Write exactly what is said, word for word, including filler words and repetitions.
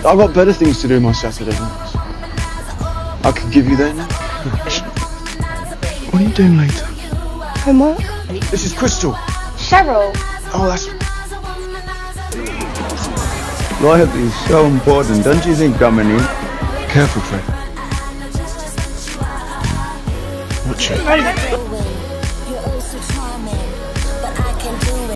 I've got better things to do my Saturday nights. I could give you that now. What are you doing later? Homework? This is Crystal. Cheryl. Oh, that's... Loyalty is so important, don't you think, Dominique? Careful, Fred. Watch it.